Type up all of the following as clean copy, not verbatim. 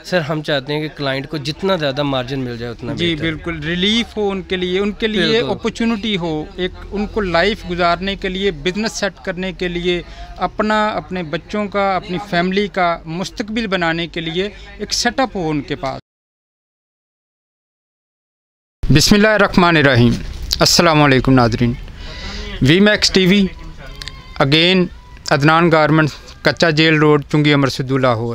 سر ہم چاہتے ہیں کہ کلائنٹ کو جتنا زیادہ مارجن مل جائے اتنا جی بالکل ریلیف ہو ان کے لیے اپرچونٹی ہو، ایک ان کو لائف گزارنے کے لیے، بزنس سیٹ کرنے کے لیے، اپنے بچوں کا، اپنی فیملی کا مستقبل بنانے کے لیے ایک سیٹ اپ ہو ان کے پاس۔ بسم اللہ الرحمن الرحیم۔ السلام علیکم ناظرین، we max T V again Adnan garments, کچا جیل روڈ، چنگی امر سدو، لاہور۔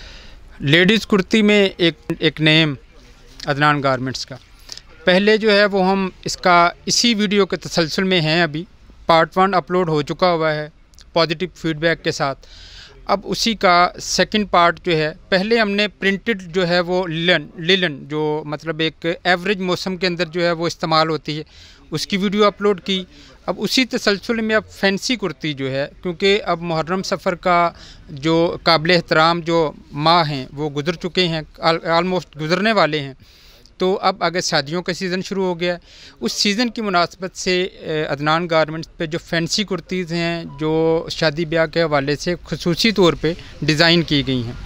لیڈیز کرتی میں ایک نیم عدنان گارمنٹس کا، پہلے جو ہے وہ ہم اسی ویڈیو کے تسلسل میں ہیں، ابھی پارٹ 1 اپلوڈ ہو چکا ہوا ہے پازیٹیو فیڈ بیک کے ساتھ۔ اب اسی کا سیکنڈ پارٹ جو ہے، پہلے ہم نے پرنٹڈ جو ہے وہ للن جو مطلب ایک ایوریج موسم کے اندر جو ہے وہ استعمال ہوتی ہے، اس کی ویڈیو اپلوڈ کی۔ اب اسی تسلسل میں اب فینسی کرتی جو ہے، کیونکہ اب محرم سفر کا جو قابل احترام جو ماہ ہیں وہ گزر چکے ہیں، آلموسٹ گزرنے والے ہیں، تو اب اگر شادیوں کا سیزن شروع ہو گیا ہے، اس سیزن کی مناسبت سے عدنان گارمنٹس پہ جو فینسی کرتیز ہیں جو شادی بیاہ کے حوالے سے خصوصی طور پہ ڈیزائن کی گئی ہیں،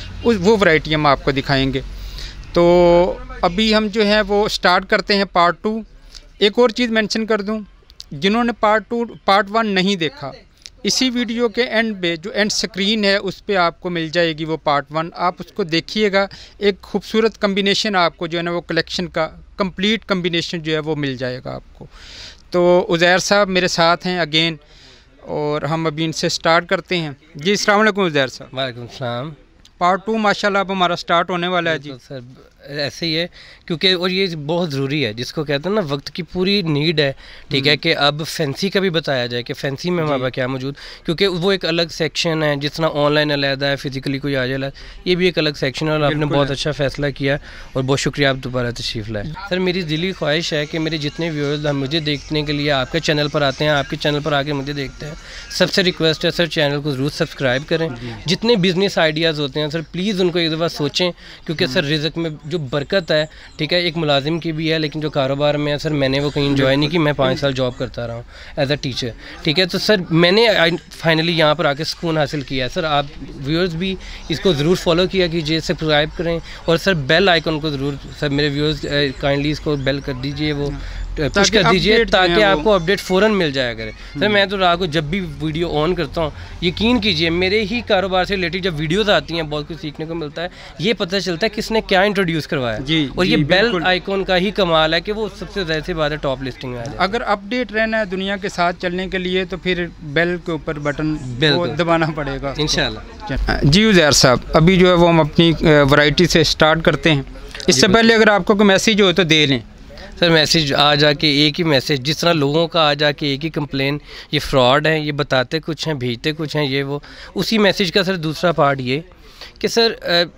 وہ ورائٹی ہم آپ کو دکھائیں گے۔ تو ابھی ہم جو ہیں وہ سٹارٹ کرتے ہیں پارٹ 2۔ ایک اور چیز مینشن کر دوں، جنہوں نے پارٹ 1 نہیں دیکھا، اسی ویڈیو کے اینڈ پہ جو اینڈ سکرین ہے اس پہ آپ کو مل جائے گی وہ پارٹ 1، آپ اس کو دیکھیے گا۔ ایک خوبصورت کمبینیشن آپ کو جو ہے نا وہ کلیکشن کا کمپلیٹ کمبینیشن جو ہے وہ مل جائے گا آپ کو۔ تو عزیر صاحب میرے ساتھ ہیں اگین، اور ہم ابھی ان سے سٹارٹ کرتے ہیں۔ جی السلام علیکم عزیر صاحب۔ وعلیکم السلام۔ پارٹ 2 ماشاءاللہ اب ہمارا سٹارٹ ہونے والا ہے۔ جی سر ایسے ہی ہے، کیونکہ اور یہ بہت ضروری ہے، جس کو کہتے ہیں نا وقت کی پوری نیڈ ہے، ٹھیک ہے، کہ اب فینسی کا بھی بتایا جائے کہ فینسی میں ہمارا کیا موجود، کیونکہ وہ ایک الگ سیکشن ہے، جس طرح آن لائن علیحدہ ہے، فزیکلی کوئی آ جائے، یہ بھی ایک الگ سیکشن ہے، اور آپ نے بہت اچھا فیصلہ کیا، اور بہت شکریہ آپ دوبارہ تشریف لائے۔ سر میری دلی خواہش ہے کہ میرے جتنے ویورز مجھے دیکھنے کے لیے آپ کے چینل پر آتے ہیں، آپ کے چینل پر آ کے مجھے دیکھتے ہیں، سب سے ریکویسٹ ہے سر چینل کو ضرور سبسکرائب کریں۔ جتنے بزنس آئیڈیاز ہوتے ہیں سر پلیز ان کو ایک دفعہ سوچیں، کیونکہ سر رزق میں جو برکت ہے، ٹھیک ہے، ایک ملازم کی بھی ہے، لیکن جو کاروبار میں ہے سر میں نے وہ کہیں انجوائے نہیں کی، میں 5 سال جاب کرتا رہا ہوں ایز اے ٹیچر، ٹھیک ہے، تو سر میں نے فائنلی یہاں پر آ کے سکون حاصل کیا ہے۔ سر آپ ویورز بھی اس کو ضرور فالو کیا کیجیے، سبسکرائب کریں، اور سر بیل آئیکن کو ضرور، سر میرے ویورز کائنڈلی اس کو بیل کر دیجیے، وہ پش کر دیجیے، تاکہ آپ کو اپڈیٹ فوراً مل جایا کرے۔ سر میں تو رات کو جب بھی ویڈیو آن کرتا ہوں، یقین کیجیے میرے ہی کاروبار سے ریلیٹڈ جب ویڈیوز آتی ہیں بہت کچھ سیکھنے کو ملتا ہے، یہ پتہ چلتا ہے کس نے کیا انٹروڈیوس کروایا، اور یہ بیل آئیکن کا ہی کمال ہے کہ وہ سب سے زیادہ بات ہے ٹاپ لسٹنگ میں آ جائے۔ اگر اپڈیٹ رہنا ہے دنیا کے ساتھ چلنے کے لیے تو پھر بیل کے اوپر بٹن دبانا پڑے گا انشاءاللہ۔ جی عزیر صاحب، ابھی جو ہے وہ ہم اپنی ورائٹی سے سٹارٹ کرتے ہیں، اس سے پہلے اگر آپ کو کوئی میسیج ہو تو دے لیں۔ سر میسیج آ جا کے ایک ہی میسیج، جس طرح لوگوں کا آ جا کے ایک ہی کمپلین، یہ فراڈ ہیں، یہ بتاتے کچھ ہیں بھیجتے کچھ ہیں، یہ وہ، اسی میسیج کا سر دوسرا پارٹ یہ کہ سر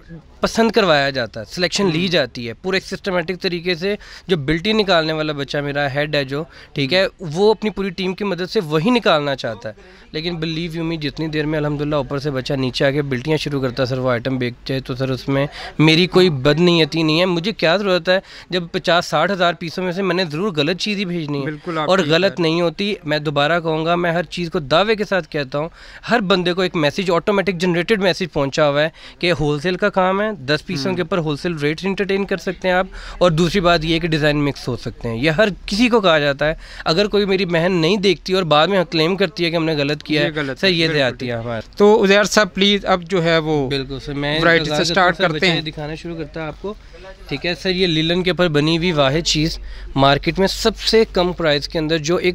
پسند کروایا جاتا ہے، سلیکشن لی جاتی ہے پورے سسٹمیٹک طریقے سے۔ جو بلٹی نکالنے والا بچہ میرا ہیڈ ہے جو، ٹھیک ہے، وہ اپنی پوری ٹیم کی مدد سے وہی نکالنا چاہتا ہے، لیکن بلیو یو می جتنی دیر میں الحمدللہ اوپر سے بچہ نیچے آ کے بلٹیاں شروع کرتا ہے سر، وہ آئٹم بیچے، تو سر اس میں میری کوئی بد نیتی نہیں ہے، مجھے کیا ضرورت ہے جب 50-60 ہزار پیسوں میں سے میں نے ضرور غلط چیز ہی بھیجنی ہے، اور غلط نہیں ہوتی۔ میں دوبارہ کہوں گا، میں ہر چیز کو دعوے کے ساتھ کہتا ہوں، ہر بندے کو ایک میسیج آٹومیٹک جنریٹڈ میسیج پہنچا ہوا ہے کہ ہول سیل کا کام ہے، 10 پیسوں کے پر ہول سیل ریٹ انٹرٹین کر سکتے ہیں آپ، اور دوسری بات یہ کہ ڈیزائن مکس ہو سکتے ہیں، یہ ہر کسی کو کہا جاتا ہے۔ اگر کوئی میری بہن نہیں دیکھتی اور بعد میں کلیم کرتی ہے کہ ہم نے غلط کیا ہے، سر یہ زیادتی ہے ہمارے۔ تو عزیر صاحب پلیز اب جو ہے وہ بالکل سر میں ورائٹی سے سٹارٹ کرتے ہیں، دکھانا شروع کرتا ہے آپ کو، ٹھیک ہے سر۔ یہ للن کے اوپر بنی ہوئی واحد چیز مارکیٹ میں سب سے کم پرائز کے اندر، جو ایک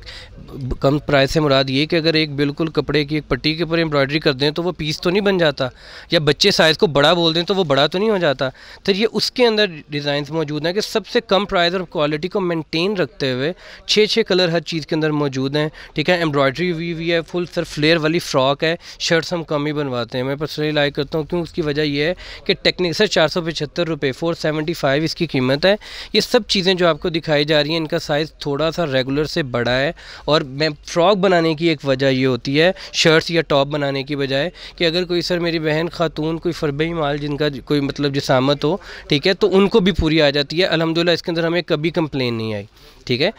کم پرائز سے مراد یہ کہ اگر ایک بالکل کپڑے کی ایک پٹی کے اوپر امبرائڈری کر دیں تو وہ پیس تو نہیں بن جاتا، یا بچے سائز کو بڑا بول دیں تو وہ بڑا تو نہیں ہو جاتا، تو یہ اس کے اندر ڈیزائنز موجود ہیں کہ سب سے کم پرائز اور کوالٹی کو مینٹین رکھتے ہوئے 6 کلر ہر چیز کے اندر موجود ہیں، ٹھیک ہے، ایمبرائڈری ہوئی ہے، فل سر فلیئر والی فراک ہے، شرٹس ہم کم ہی بنواتے ہیں، میں پرسنلی لائک کرتا ہوں، کیوں؟ اس کی وجہ یہ ہے کہ ٹیکنیک سر 475 روپے 475 اس کی قیمت ہے۔ یہ سب چیزیں جو آپ کو دکھائی جا رہی ہیں، ان کا سائز تھوڑا سا ریگولر سے بڑا ہے، اور میں فراک بنانے کی ایک وجہ یہ ہوتی ہے شرٹس یا ٹاپ بنانے کی بجائے کہ اگر کوئی سر میری بہن خاتون کوئی فربئی مال جن کا کوئی مطلب جسامت ہو، ٹھیک ہے، تو ان کو بھی پوری آ جاتی ہے، الحمدللہ اس کے اندر ہمیں کبھی کمپلین نہیں آئی، ٹھیک ہے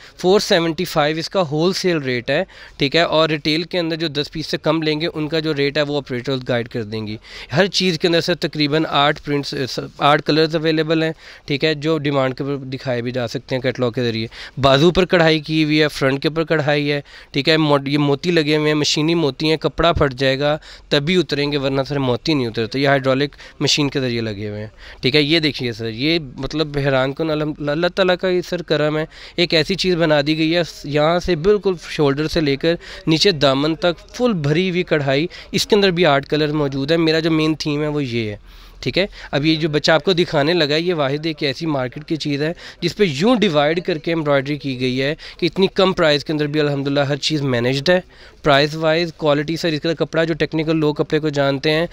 475 اس کا ہول سیل ریٹ ہے, ٹھیک ہے, اور ریٹیل کے اندر جو 10 پیس سے کم لیں گے ان کا جو ریٹ ہے وہ آپریٹرز گائیڈ کر دیں گی. ہر چیز کے اندر سر تقریباً 8 پرنٹس 8 کلرز اویلیبل ہیں, ٹھیک ہے, جو ڈیمانڈ کے اوپر دکھائے بھی جا سکتے ہیں کیٹلاگ کے ذریعے. بازو پر کڑھائی کی ہوئی ہے, فرنٹ کے اوپر کڑھائی ہے, ٹھیک ہے, یہ موتی لگے ہوئے ہیں, مشینی موتی ہیں, کپڑا پھٹ جائے گا تبھی اتریں گے ورنہ سر موتی نہیں اترتے, یہ ہائیڈرولک مشین کے ذریعے لگے ہوئے ہیں, ٹھیک ہے. یہ دیکھیے سر, یہ مطلب حیران کن اللہ تعالیٰ کا یہ سر کرم ہے, ایک ایسی چیز بنا دی گئی ہے یہاں سے بالکل شولڈر سے لے کر نیچے دامن تک فل بھری ہوئی کڑھائی. اس کے اندر بھی 8 کلر موجود ہیں. میرا جو مین تھیم ہے وہ یہ ہے, ٹھیک ہے. اب یہ جو بچہ آپ کو دکھانے لگا ہے یہ واحد ایک ایسی مارکیٹ کی چیز ہے جس پہ یوں ڈیوائڈ کر کے ایمبرائڈری کی گئی ہے کہ اتنی کم پرائز کے اندر بھی الحمدللہ ہر چیز مینیجڈ ہے. پرائز وائز کوالٹی سر اس کا کپڑا جو ٹیکنیکل لوگ کپڑے کو جانتے ہیں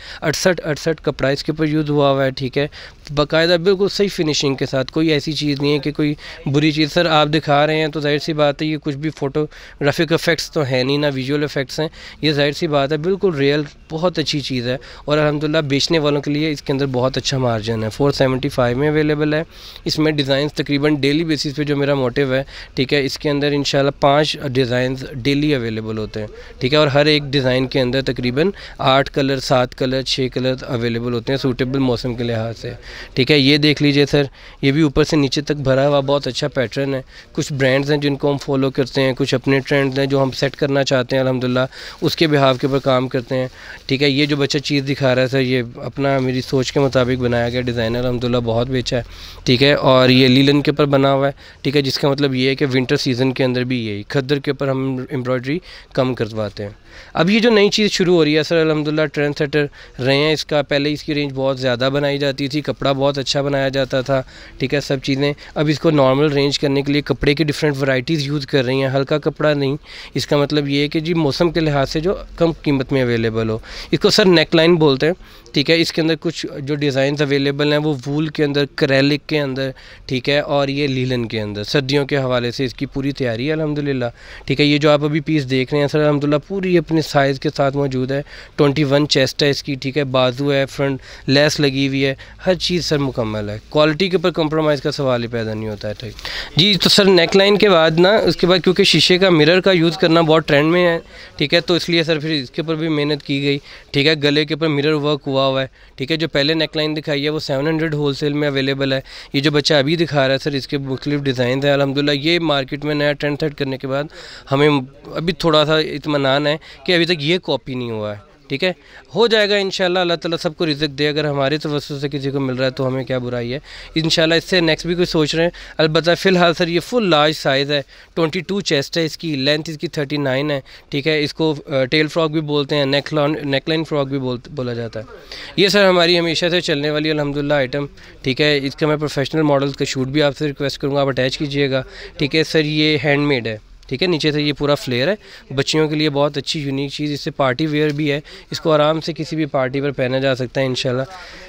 68 کپڑا اس کے اوپر یوز ہوا ہوا ہے, ٹھیک ہے, باقاعدہ بالکل صحیح فنیشنگ کے ساتھ. کوئی ایسی چیز نہیں ہے کہ کوئی بری چیز. سر آپ دکھا رہے ہیں تو ظاہر سی بات ہے یہ کچھ بھی فوٹوگرافک افیکٹس تو ہے نہیں, نہ ویژول افیکٹس ہیں, یہ ظاہر سی بات ہے بالکل ریئل بہت اچھی چیز ہے. اور الحمدللہ بیچنے والوں کے لیے اس کے اندر بہت اچھا مارجن ہے. 475 میں اویلیبل ہے. اس میں ڈیزائنز تقریباً ڈیلی بیسس پہ جو میرا موٹیو ہے, ٹھیک ہے, اس کے اندر انشاءاللہ 5 ڈیزائنز ڈیلی اویلیبل ہوتے ہیں, ٹھیک ہے, اور ہر ایک ڈیزائن کے اندر تقریباً 8 کلر 7 کلر 6 کلر اویلیبل ہوتے ہیں سوٹیبل موسم کے لحاظ سے, ٹھیک ہے. یہ دیکھ لیجئے سر, یہ بھی اوپر سے نیچے تک بھرا ہوا بہت اچھا پیٹرن ہے. کچھ برانڈز ہیں جن کو ہم فالو کرتے ہیں, کچھ اپنے ٹرینڈز ہیں جو ہم سیٹ کرنا چاہتے ہیں الحمدللہ اس کے بہاف کے اوپر کام کرتے ہیں, ٹھیک ہے. یہ جو بچہ چیز دکھا رہا ہے سر یہ اپنا میری سوچ کے مطابق بنایا گیا ڈیزائنر الحمدللہ بہت بیچا ہے, ٹھیک ہے, اور یہ لیلن کے اوپر بنا ہوا ہے, ٹھیک ہے, جس کا مطلب یہ ہے کہ ونٹر سیزن کے اندر بھی یہی کھدر کے اوپر ہم ایمبرائڈری کم کرواتے ہیں. اب یہ جو نئی چیز شروع ہو رہی ہے سر الحمدللہ ٹرینڈ سیٹر رہے ہیں اس کا. پہلے اس کی رینج بہت زیادہ بنائی جاتی تھی, کپڑا بہت اچھا بنایا جاتا تھا, ٹھیک ہے, سب چیزیں. اب اس کو نارمل رینج کرنے کے لیے کپڑے کی ڈفرینٹ ورائٹیز یوز کر رہی ہیں, ہلکا کپڑا نہیں. اس کا مطلب یہ ہے کہ جی موسم کے لحاظ سے جو کم قیمت میں اویلیبل ہو. اس کو سر نیک لائن بولتے ہیں, ٹھیک ہے. اس کے اندر کچھ جو ڈیزائنز اویلیبل ہیں وہ وول کے اندر, کریلک کے اندر, ٹھیک ہے, اور یہ لیلن کے اندر. سردیوں کے حوالے سے اس کی پوری تیاری ہے الحمدللہ, ٹھیک ہے. یہ جو آپ ابھی پیس دیکھ رہے ہیں سر الحمدللہ پوری اپنے سائز کے ساتھ موجود ہے. 21 چیسٹ ہے اس کی, ٹھیک ہے, بازو ہے, فرنٹ لیس لگی ہوئی ہے, ہر چیز سر مکمل ہے. کوالٹی کے اوپر کمپرومائز کا سوال ہی پیدا نہیں ہوتا ہے, ٹھیک جی. تو سر نیک لائن کے بعد نا اس کے بعد کیونکہ شیشے کا مرر کا یوز کرنا بہت ٹرینڈ میں ہے, ٹھیک ہے, تو اس لیے سر پھر اس کے اوپر بھی محنت کی گئی, ٹھیک ہے. گلے کے اوپر مرر ورک ہوا ہے, ٹھیک ہے. جو پہلے نیک لائن دکھائی ہے وہ 700 ہول سیل میں اویلیبل ہے. یہ جو بچہ ابھی دکھا رہا ہے سر اس کے مختلف ڈیزائنز ہیں الحمدللہ. یہ مارکیٹ میں نیا ٹرینڈ سیٹ کرنے کے بعد ہمیں ابھی تھوڑا سا اطمینان ہے کہ ابھی تک یہ کاپی نہیں ہوا ہے, ٹھیک ہے. ہو جائے گا انشاءاللہ, اللہ تعالیٰ سب کو رزق دے. اگر ہمارے توسط سے کسی کو مل رہا ہے تو ہمیں کیا برائی ہے انشاءاللہ. اس سے نیکسٹ بھی کوئی سوچ رہے ہیں. البتہ فی الحال سر یہ فل لارج سائز ہے, 22 چیسٹ ہے اس کی, لینتھ اس کی 39 ہے, ٹھیک ہے. اس کو ٹیل فراک بھی بولتے ہیں, نیک لائن فراک بھی بولا جاتا ہے. یہ سر ہماری ہمیشہ سے چلنے والی الحمدللہ آئٹم, ٹھیک ہے. اس کا میں پروفیشنل ماڈلز کا شوٹ بھی آپ سے ریکویسٹ کروں گا, آپ اٹیچ کیجیے گا, ٹھیک ہے. سر یہ ہینڈ میڈ ہے, ٹھیک ہے. نیچے سے یہ پورا فلیئر ہے, بچیوں کے لیے بہت اچھی یونیک چیز. اس سے پارٹی ویئر بھی ہے, اس کو آرام سے کسی بھی پارٹی پر پہنا جا سکتا ہے انشاءاللہ.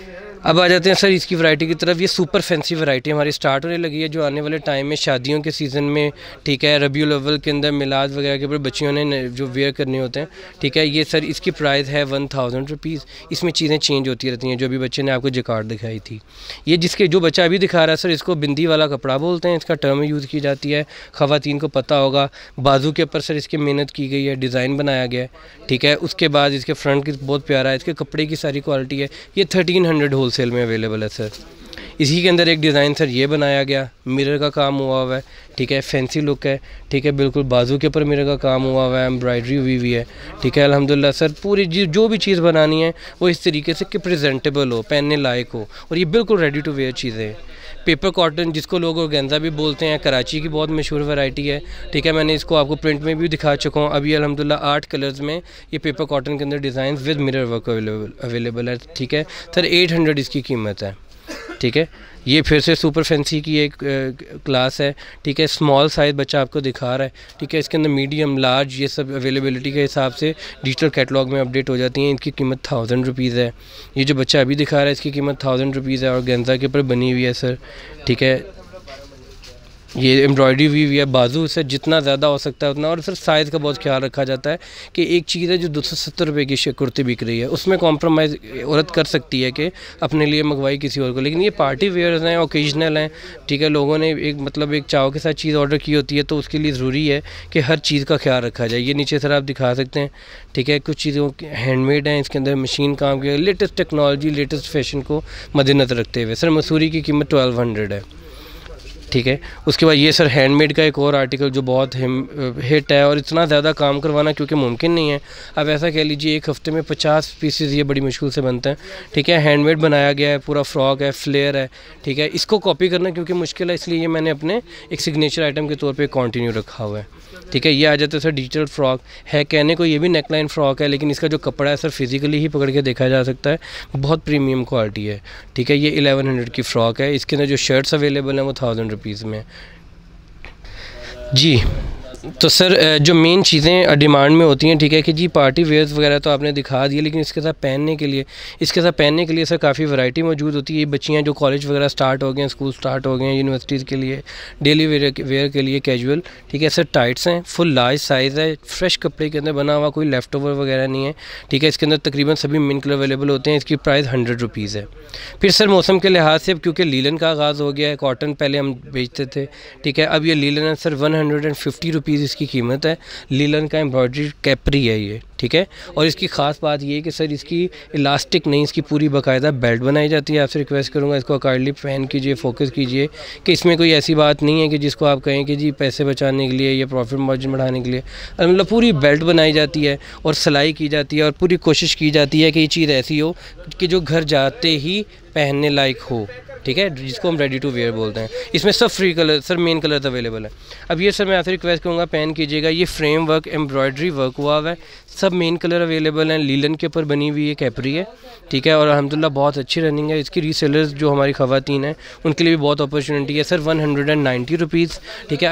اب آ جاتے ہیں سر اس کی ورائٹی کی طرف. یہ سپر فینسی ورائٹی ہماری سٹارٹ ہونے لگی ہے جو آنے والے ٹائم میں شادیوں کے سیزن میں, ٹھیک ہے, ربیع الاول کے اندر میلاد وغیرہ کے اوپر بچیوں نے جو ویئر کرنے ہوتے ہیں, ٹھیک ہے. یہ سر اس کی پرائز ہے 1000 روپیز. اس میں چیزیں چینج ہوتی رہتی ہیں, جو بھی بچے نے آپ کو جکارڈ دکھائی تھی. یہ جس کے جو بچہ ابھی دکھا رہا ہے سر اس کو بندی والا کپڑا بولتے ہیں, اس کا ٹرم یوز کی جاتی ہے, خواتین کو پتہ ہوگا. بازو کے اوپر سر اس کی محنت کی گئی ہے, ڈیزائن بنایا گیا ہے, ٹھیک ہے. اس کے بعد اس کے فرنٹ کی بہت پیارا ہے, اس کے کپڑے کی ساری کوالٹی ہے. یہ 1300 ہول سیل میں اویلیبل ہے سر. اسی کے اندر ایک ڈیزائن سر یہ بنایا گیا, مرر کا کام ہوا ہوا ہے, ٹھیک ہے, فینسی لک ہے, ٹھیک ہے, بالکل بازو کے اوپر مرر کا کام ہوا ہوا ہے, ایمبرائڈری ہوئی ہوئی ہے, ٹھیک ہے. الحمدللہ سر پوری جو بھی چیز بنانی ہے وہ اس طریقے سے کہ پریزنٹیبل ہو, پہننے لائق ہو, اور یہ بالکل ریڈی ٹو ویئر چیزیں ہیں. پیپر کاٹن جس کو لوگ اورگینزا بھی بولتے ہیں, کراچی کی بہت مشہور ورائٹی ہے, ٹھیک ہے. میں نے اس کو آپ کو پرنٹ میں بھی دکھا چکا ہوں. ابھی الحمدللہ 8 کلرز میں یہ پیپر کاٹن کے اندر designs with mirror work available ہے, ٹھیک ہے. سر 800 اس کی قیمت ہے, ٹھیک ہے. یہ پھر سے سپر فینسی کی ایک کلاس ہے, ٹھیک ہے. اسمال سائز بچہ آپ کو دکھا رہا ہے, ٹھیک ہے. اس کے اندر میڈیم لارج یہ سب اویلیبلٹی کے حساب سے ڈیجیٹل کیٹلاگ میں اپڈیٹ ہو جاتی ہیں. ان کی قیمت 1000 روپیز ہے. یہ جو بچہ ابھی دکھا رہا ہے اس کی قیمت 1000 روپیز ہے, اور گینزا کے اوپر بنی ہوئی ہے سر, ٹھیک ہے. یہ ایمبرائڈری ہوئی ہے بازو سے جتنا زیادہ ہو سکتا ہے اتنا. اور سر سائز کا بہت خیال رکھا جاتا ہے کہ ایک چیز ہے جو 270 روپے کی کرتی بک رہی ہے اس میں کمپرومائز عورت کر سکتی ہے کہ اپنے لیے منگوائی کسی اور کو, لیکن یہ پارٹی ویئرز ہیں, اوکیجنل ہیں, ٹھیک ہے. لوگوں نے ایک مطلب ایک چاو کے ساتھ چیز آرڈر کی ہوتی ہے تو اس کے لیے ضروری ہے کہ ہر چیز کا خیال رکھا جائے. یہ نیچے سر آپ دکھا سکتے ہیں, ٹھیک ہے, کچھ چیزوں ہینڈ میڈ ہیں, اس کے اندر مشین کام کی, لیٹسٹ ٹیکنالوجی لیٹسٹ فیشن کو مد نظر رکھتے ہوئے. سر مسوری کی قیمت 1200 ہے, ٹھیک ہے. اس کے بعد یہ سر ہینڈ میڈ کا ایک اور آرٹیکل جو بہت ہٹ ہے, اور اتنا زیادہ کام کروانا کیونکہ ممکن نہیں ہے. اب ایسا کہہ لیجیے ایک ہفتے میں 50 پیسز یہ بڑی مشکل سے بنتا ہے, ٹھیک ہے. ہینڈ میڈ بنایا گیا ہے, پورا فراک ہے, فلیئر ہے, ٹھیک ہے. اس کو کاپی کرنا کیونکہ مشکل ہے, اس لیے یہ میں نے اپنے ایک سگنیچر آئٹم کے طور پہ کنٹینیو رکھا ہوا ہے, ٹھیک ہے. یہ آ جاتا ہے سر ڈیجیٹل فراک ہے, کہنے کو یہ بھی نیک لائن فراک ہے, لیکن اس کا جو کپڑا ہے سر فزیکلی ہی پکڑ کے دیکھا جا سکتا ہے, بہت پریمیم کوالٹی ہے, ٹھیک ہے. یہ 1100 کی فراک ہے. اس کے اندر جو شرٹس اویلیبل ہیں وہ 1000 روپیز میں. جی تو سر جو مین چیزیں ڈیمانڈ میں ہوتی ہیں, ٹھیک ہے, کہ جی پارٹی ویئرز وغیرہ تو آپ نے دکھا دیے, لیکن اس کے ساتھ پہننے کے لیے سر کافی ورائٹی موجود ہوتی ہے. یہ بچیاں جو کالج وغیرہ سٹارٹ ہو گئے ہیں, اسکول سٹارٹ ہو گئے ہیں, یونیورسٹیز کے لیے ڈیلی ویئر کے لیے کیجول, ٹھیک ہے. سر ٹائٹس ہیں, فل لارج سائز ہے, فریش کپڑے کے اندر بنا ہوا, کوئی لیفٹ اوور وغیرہ نہیں ہے, ٹھیک ہے. اس کے اندر تقریباً سبھی مین کلر اویلیبل ہوتے ہیں. اس کی پرائز 100 روپیز ہے. پھر سر موسم کے لحاظ سے کیونکہ لیلن کا آغاز ہو گیا ہے, کاٹن پہلے ہم بیچتے تھے, ٹھیک ہے, اب یہ لیلن ہے سر 150 روپیز اس کی قیمت ہے. لیلن کا ایمبرائڈری کیپری ہے یہ, ٹھیک ہے. اور اس کی خاص بات یہ ہے کہ سر اس کی الاسٹک نہیں, اس کی پوری باقاعدہ بیلٹ بنائی جاتی ہے. آپ سے ریکویسٹ کروں گا اس کو اکارڈلی پہن کیجئے, فوکس کیجئے کہ اس میں کوئی ایسی بات نہیں ہے کہ جس کو آپ کہیں کہ جی پیسے بچانے کے لیے یا پروفٹ مارجن بڑھانے کے لیے. مطلب پوری بیلٹ بنائی جاتی ہے اور سلائی کی جاتی ہے, اور پوری کوشش کی جاتی ہے کہ یہ چیز ایسی ہو کہ جو گھر جاتے ہی پہننے لائق ہو, ٹھیک ہے, جس کو ہم ریڈی ٹو ویئر بولتے ہیں. اس میں سب free colour sir main colours available ہیں. اب یہ سر میں آپ سے ریکویسٹ کروں گا پہن کیجیے گا. یہ فریم ورک ایمبرائڈری ورک ہوا ہے, سب مین کلر اویلیبل ہیں. لیلن کے اوپر بنی ہوئی یہ کیپری ہے, ٹھیک ہے, اور الحمدللہ بہت اچھی رننگ ہے. اس کی ری سیلرز جو ہماری خواتین ہیں ان کے لیے بھی بہت اپرچونیٹی ہے. سر 190 روپیز, ٹھیک ہے.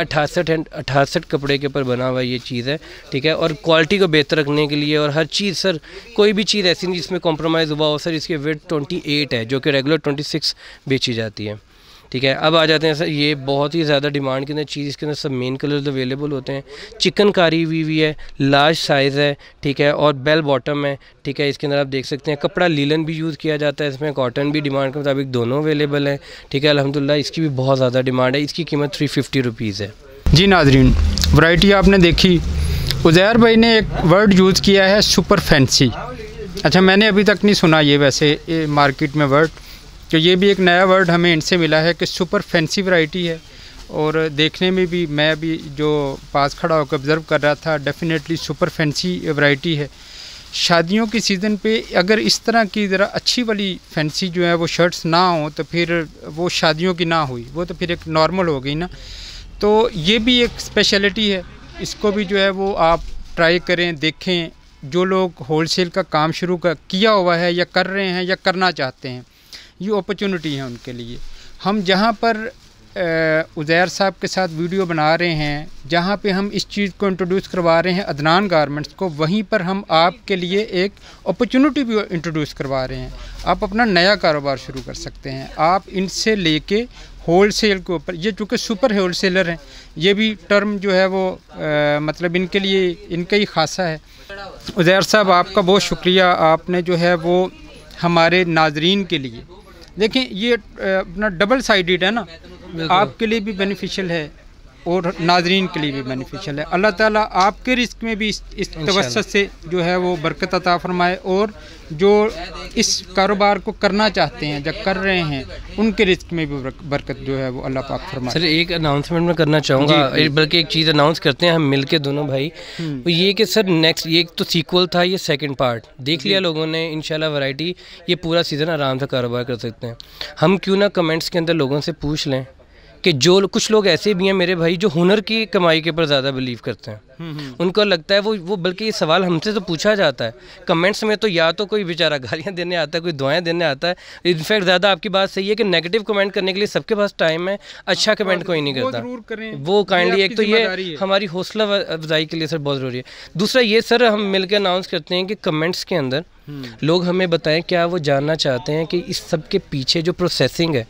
68 کپڑے کے اوپر بنا ہوا یہ چیز ہے, ٹھیک ہے. اور کوالٹی کو بہتر رکھنے کے لیے, اور ہر چیز سر کوئی بھی چیز ایسی نہیں جس میں کمپرومائز ہوا ہو. سر اس کی ویڈتھ 28 ہے جو کہ ریگولر 26 بیچی جاتی ہے, ٹھیک ہے. اب آ جاتے ہیں سر یہ بہت ہی زیادہ ڈیمانڈ کے اندر چیز, اس کے اندر سب مین کلرز اویلیبل ہوتے ہیں. چکن کاری ہوئی ہے, لارج سائز ہے, ٹھیک ہے, اور بیل باٹم ہے, ٹھیک ہے. اس کے اندر آپ دیکھ سکتے ہیں کپڑا لیلن بھی یوز کیا جاتا ہے, اس میں کاٹن بھی ڈیمانڈ کے مطابق دونوں اویلیبل ہیں, ٹھیک ہے. الحمدللہ اس کی بھی بہت زیادہ ڈیمانڈ ہے. اس کی قیمت 350 روپیز ہے. جی ناظرین, ورائٹی آپ نے دیکھی. عزیر بھائی نے ایک ورڈ یوز کیا ہے سپر فینسی. اچھا, میں نے ابھی تک نہیں سنا یہ ویسے مارکیٹ میں ورڈ, کہ یہ بھی ایک نیا ورڈ ہمیں ان سے ملا ہے کہ سپر فینسی ورائٹی ہے. اور دیکھنے میں بھی میں بھی جو پاس کھڑا ہو کے آبزرو کر رہا تھا, ڈیفینیٹلی سپر فینسی ورائٹی ہے. شادیوں کی سیزن پہ اگر اس طرح کی ذرا اچھی والی فینسی جو ہے وہ شرٹس نہ ہوں تو پھر وہ شادیوں کی نہ ہوئی, وہ تو پھر ایک نارمل ہو گئی نا. تو یہ بھی ایک اسپیشلٹی ہے, اس کو بھی جو ہے وہ آپ ٹرائی کریں, دیکھیں. جو لوگ ہول سیل کا کام شروع کیا ہوا ہے یا کر رہے ہیں یا کرنا چاہتے ہیں, یہ اپرچونٹی ہے ان کے لیے. ہم جہاں پر عزیر صاحب کے ساتھ ویڈیو بنا رہے ہیں, جہاں پہ ہم اس چیز کو انٹروڈیوس کروا رہے ہیں عدنان گارمنٹس کو, وہیں پر ہم آپ کے لیے ایک اپرچونٹی بھی انٹروڈیوس کروا رہے ہیں. آپ اپنا نیا کاروبار شروع کر سکتے ہیں. آپ ان سے لے کے ہول سیل کے اوپر, یہ چونکہ سپر ہول سیلر ہیں, یہ بھی ٹرم جو ہے وہ مطلب ان کے لیے ان کا ہی خاصہ ہے. عزیر صاحب آپ کا بہت شکریہ, آپ نے جو ہے وہ ہمارے ناظرین کے لیے, دیکھیں یہ اپنا ڈبل سائیڈڈ ہے نا, آپ کے لیے بھی بینیفیشیل ہے اور ناظرین کے لیے بھی بینیفیشیل ہے. اللہ تعالیٰ آپ کے رزق میں بھی اس توسط سے جو ہے وہ برکت عطا فرمائے, اور جو اس کاروبار کو کرنا چاہتے ہیں یا کر رہے ہیں ان کے رزق میں بھی برکت جو ہے وہ اللہ پاک فرمائے. سر ایک اناؤنسمنٹ میں کرنا چاہوں گا, بلکہ ایک چیز اناؤنس کرتے ہیں ہم مل کے دونوں بھائی, وہ یہ کہ سر نیکسٹ یہ تو سیکول تھا, یہ سیکنڈ پارٹ دیکھ لیا لوگوں نے انشاءاللہ. ورائٹی یہ پورا سیزن آرام سے کاروبار کر سکتے ہیں. ہم کیوں نہ کمنٹس کے اندر لوگوں سے پوچھ لیں کہ جو کچھ لوگ ایسے بھی ہیں میرے بھائی جو ہنر کی کمائی کے اوپر زیادہ بلیو کرتے ہیں, ان کو لگتا ہے وہ بلکہ یہ سوال ہم سے تو پوچھا جاتا ہے کمنٹس میں, تو یا تو کوئی بیچارہ گالیاں دینے آتا ہے, کوئی دعائیں دینے آتا ہے. انفیکٹ زیادہ آپ کی بات صحیح ہے کہ نیگیٹو کمنٹ کرنے کے لیے سب کے پاس ٹائم ہے, اچھا کمنٹ کوئی نہیں کرتا. وہ کائنڈلی ایک تو یہ ہماری حوصلہ افزائی کے لیے سر بہت ضروری ہے. دوسرا یہ سر ہم مل کے اناؤنس کرتے ہیں کہ کمنٹس کے اندر لوگ ہمیں بتائیں کیا وہ جاننا چاہتے ہیں کہ اس سب کے پیچھے جو پروسیسنگ ہے,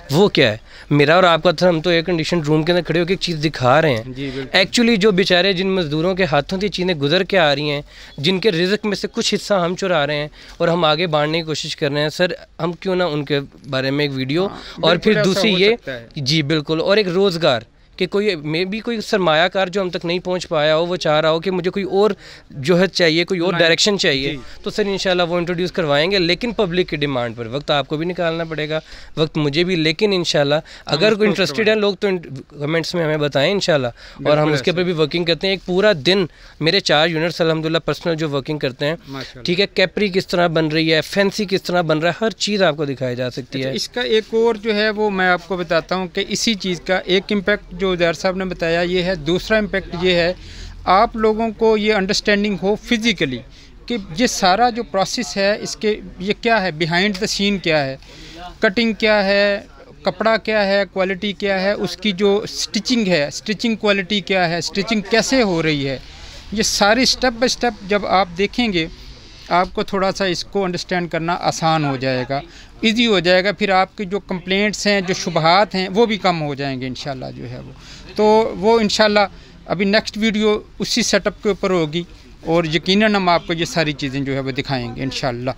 وہ کیا ہے میرا اور آپ کا تھا. ہم تو ایئر کنڈیشن روم کے اندر کھڑے ہو کے ایک چیز دکھا رہے ہیں. ایکچولی جو بیچارے جن مزدوروں کے ہاتھوں سے چیزیں گزر کے آ رہی ہیں, جن کے رزق میں سے کچھ حصہ ہم چرا رہے ہیں اور ہم آگے بانٹنے کی کوشش کر رہے ہیں, سر ہم کیوں نہ ان کے بارے میں ایک ویڈیو, اور پھر دوسری یہ جی بالکل, اور ایک روزگار کہ کوئی میں بھی کوئی سرمایہ کار جو ہم تک نہیں پہنچ پایا ہو, وہ چاہ رہا ہو کہ مجھے کوئی اور جو ہے چاہیے, کوئی اور ڈائریکشن چاہیے, تو سر انشاءاللہ وہ انٹروڈیوس کروائیں گے, لیکن پبلک کی ڈیمانڈ پر. وقت آپ کو بھی نکالنا پڑے گا, وقت مجھے بھی, لیکن انشاءاللہ اگر کوئی انٹرسٹڈ ہیں لوگ تو کمنٹس میں ہمیں بتائیں انشاءاللہ, اور ہم اس کے اوپر بھی ورکنگ کرتے ہیں. ایک پورا دن میرے 4 یونٹس الحمدللہ پرسنل جو ورکنگ کرتے ہیں, ٹھیک ہے, کیپری کس طرح بن رہی ہے, فینسی کس طرح بن رہا ہے, ہر چیز آپ کو دکھائی جا سکتی ہے. اس کا ایک اور جو ہے وہ میں آپ کو بتاتا ہوں کہ اسی چیز کا ایک امپیکٹ جو زیر صاحب نے بتایا یہ ہے. دوسرا امپیکٹ یہ ہے آپ لوگوں کو یہ انڈرسٹینڈنگ ہو فزیکلی کہ یہ سارا جو پروسیس ہے اس کے یہ کیا ہے, بیہائنڈ دا سین کیا ہے, کٹنگ کیا ہے, کپڑا کیا ہے, کوالٹی کیا ہے, اس کی جو سٹچنگ ہے, سٹچنگ کوالٹی کیا ہے, سٹچنگ کیسے ہو رہی ہے, یہ ساری سٹیپ بائی سٹیپ جب آپ دیکھیں گے آپ کو تھوڑا سا اس کو انڈرسٹینڈ کرنا آسان ہو جائے گا, ایزی ہو جائے گا. پھر آپ کی جو کمپلینٹس ہیں, جو شبہات ہیں, وہ بھی کم ہو جائیں گے انشاءاللہ جو ہے وہ. تو وہ انشاءاللہ ابھی نیکسٹ ویڈیو اسی سیٹ اپ کے اوپر ہوگی, اور یقیناً ہم آپ کو یہ ساری چیزیں جو ہے وہ دکھائیں گے انشاءاللہ.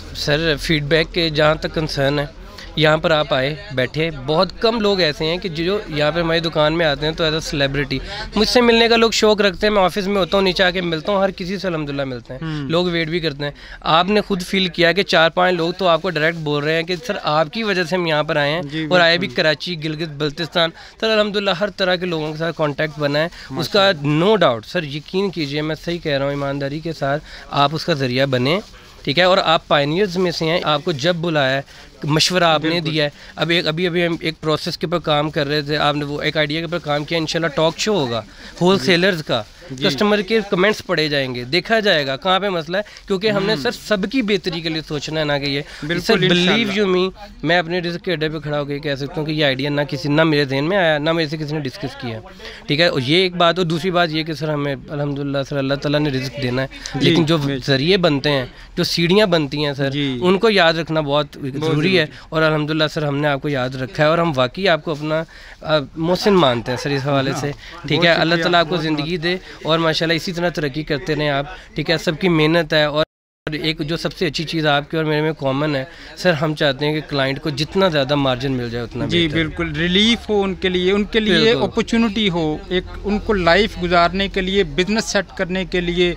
سر فیڈ بیک کے جہاں تک کنسرن ہے, یہاں پر آپ آئے بیٹھے, بہت کم لوگ ایسے ہیں کہ جو یہاں پہ ہماری دکان میں آتے ہیں تو ایز اے سیلیبریٹی مجھ سے ملنے کا لوگ شوق رکھتے ہیں. میں آفس میں ہوتا ہوں, نیچے آ کے ملتا ہوں, ہر کسی سے الحمدللہ ملتے ہیں, لوگ ویٹ بھی کرتے ہیں. آپ نے خود فیل کیا کہ 4-5 لوگ تو آپ کو ڈائریکٹ بول رہے ہیں کہ سر آپ کی وجہ سے ہم یہاں پر آئے ہیں, اور آئے بھی کراچی, گلگت بلتستان. سر الحمدللہ ہر طرح کے لوگوں کے ساتھ کانٹیکٹ بنا ہے, اس کا نو ڈاؤٹ سر یقین کیجئے, میں صحیح کہہ رہا ہوں ایمانداری کے ساتھ, آپ اس کا ذریعہ بنیں, ٹھیک ہے. اور آپ پائنیئرز میں سے ہیں, آپ کو جب بلایا ہے, مشورہ آپ نے دیا ہے. ابھی ہم ایک پروسیس کے اوپر کام کر رہے تھے, آپ نے وہ ایک آئیڈیا کے اوپر کام کیا, انشاءاللہ ٹاک شو ہوگا ہول سیلرز کا, کسٹمر کے کمنٹس پڑھے جائیں گے, دیکھا جائے گا کہاں پہ مسئلہ ہے, کیونکہ ہم نے سر سب کی بہتری کے لیے سوچنا ہے, نہ کہ یہ سر بلیو یو می, میں اپنے رزق کے اڈے پہ کھڑا ہو کے کہہ سکتا ہوں کہ یہ آئیڈیا نہ میرے ذہن میں آیا, نہ میرے سے کسی نے ڈسکس کیا, ٹھیک ہے. اور یہ ایک بات. اور دوسری بات یہ کہ سر ہمیں الحمدللہ سر اللہ تعالیٰ نے رزق دینا ہے, لیکن جو ذریعے بنتے ہیں, جو سیڑھیاں بنتی ہیں سر, ان کو یاد رکھنا بہت ضروری ہے. اور الحمدللہ سر ہم نے آپ کو یاد رکھا ہے, اور ہم واقعی آپ کو اپنا محسن مانتے ہیں سر اس حوالے سے, ٹھیک ہے. اللہ تعالیٰ آپ کو زندگی دے, اور ماشاءاللہ اسی طرح ترقی کرتے رہیں آپ, ٹھیک ہے. سب کی محنت ہے. اور ایک جو سب سے اچھی چیز آپ کی اور میرے میں کامن ہے سر, ہم چاہتے ہیں کہ کلائنٹ کو جتنا زیادہ مارجن مل جائے اتنا جی بالکل, ریلیف ہو ان کے لیے اپرچونٹی ہو, ایک ان کو لائف گزارنے کے لیے, بزنس سیٹ کرنے کے لیے,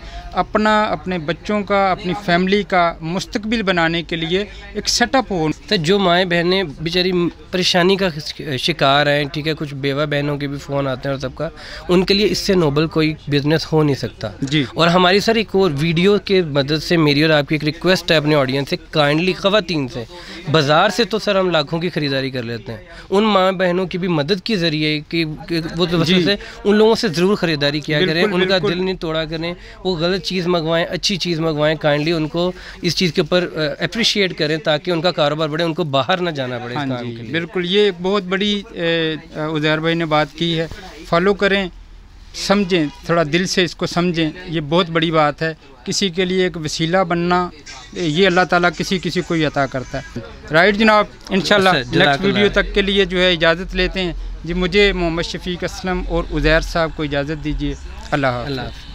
اپنے بچوں کا, اپنی فیملی کا مستقبل بنانے کے لیے ایک سیٹ اپ ہو. تو جو مائیں بہنیں بیچاری پریشانی کا شکار ہیں, ٹھیک ہے, کچھ بیوہ بہنوں کے بھی فون آتے ہیں, اور سب کا, ان کے لیے اس سے نوبل کوئی بزنس ہو نہیں سکتا. جی. اور ہماری سر ایک اور ویڈیو کے مدد سے میری اور آپ کی ایک ریکویسٹ ہے اپنے آڈینس سے, کائنڈلی خواتین سے, بازار سے تو سر ہم لاکھوں کی خریداری کر لیتے ہیں, ان ماں بہنوں کی بھی مدد کے ذریعے کہ وہ سے ان لوگوں سے ضرور خریداری کیا کریں, ان کا دل نہیں توڑا کریں, وہ غلط چیز منگوائیں, اچھی چیز منگوائیں, کائنڈلی ان کو اس چیز کے اوپر اپریشیٹ کریں تاکہ ان کا کاروبار بڑھے, ان کو باہر نہ جانا پڑے اس کام کے لیے. بالکل, یہ ایک بہت بڑی عزیر بھائی نے بات کی ہے. فالو کریں, سمجھیں, تھوڑا دل سے اس کو سمجھیں, یہ بہت بڑی بات ہے. کسی کے لیے ایک وسیلہ بننا, یہ اللہ تعالیٰ کسی کو ہی عطا کرتا ہے. رائٹ جناب, انشاءاللہ نیکسٹ ویڈیو تک کے لیے جو ہے اجازت لیتے ہیں. جی مجھے محمد شفیق اسلم اور عزیر صاحب کو اجازت دیجیے. اللہ حافظ.